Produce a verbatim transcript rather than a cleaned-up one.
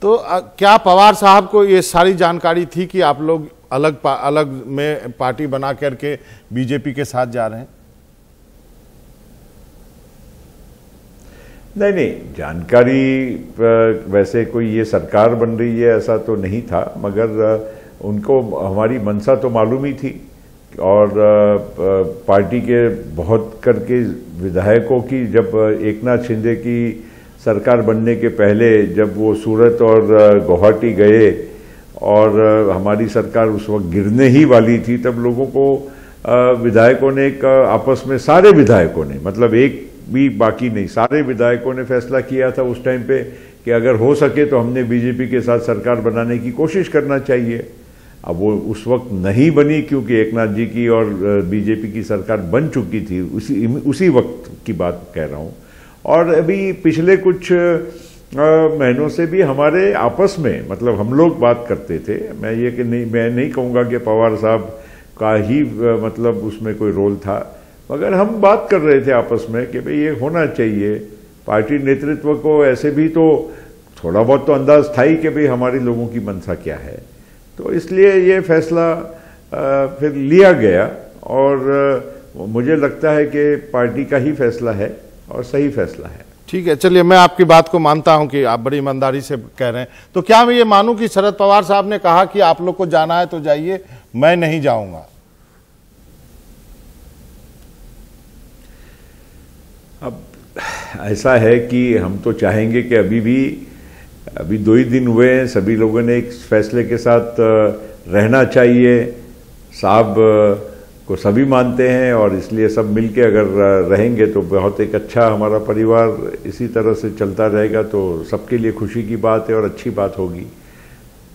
तो आ, क्या पवार साहब को ये सारी जानकारी थी कि आप लोग अलग अलग में पार्टी बना करके बीजेपी के साथ जा रहे हैं? नहीं नहीं, जानकारी वैसे कोई ये सरकार बन रही है ऐसा तो नहीं था, मगर उनको हमारी मंशा तो मालूम ही थी। और पार्टी के बहुत करके विधायकों की, जब एकनाथ शिंदे की सरकार बनने के पहले जब वो सूरत और गुवाहाटी गए और हमारी सरकार उस वक्त गिरने ही वाली थी, तब लोगों को विधायकों ने एक आपस में, सारे विधायकों ने, मतलब एक भी बाकी नहीं, सारे विधायकों ने फैसला किया था उस टाइम पे कि अगर हो सके तो हमने बीजेपी के साथ सरकार बनाने की कोशिश करना चाहिए। अब वो उस वक्त नहीं बनी क्योंकि एकनाथ जी की और बीजेपी की सरकार बन चुकी थी, उसी उसी वक्त की बात कह रहा हूँ। और अभी पिछले कुछ महीनों से भी हमारे आपस में, मतलब हम लोग बात करते थे। मैं ये कि नहीं, मैं नहीं कहूँगा कि पवार साहब का ही मतलब उसमें कोई रोल था, मगर हम बात कर रहे थे आपस में कि भाई ये होना चाहिए। पार्टी नेतृत्व को ऐसे भी तो थोड़ा बहुत तो अंदाज था ही कि भाई हमारे लोगों की मंशा क्या है, तो इसलिए ये फैसला फिर लिया गया। और मुझे लगता है कि पार्टी का ही फैसला है और सही फैसला है। ठीक है, चलिए, मैं आपकी बात को मानता हूं कि आप बड़ी ईमानदारी से कह रहे हैं। तो क्या मैं ये मानूं कि शरद पवार साहब ने कहा कि आप लोग को जाना है तो जाइए, मैं नहीं जाऊंगा? अब ऐसा है कि हम तो चाहेंगे कि अभी भी, अभी दो ही दिन हुए हैं, सभी लोगों ने एक फैसले के साथ रहना चाहिए। साहब को सभी मानते हैं और इसलिए सब मिलके अगर रहेंगे तो बहुत एक अच्छा हमारा परिवार इसी तरह से चलता रहेगा, तो सबके लिए खुशी की बात है और अच्छी बात होगी।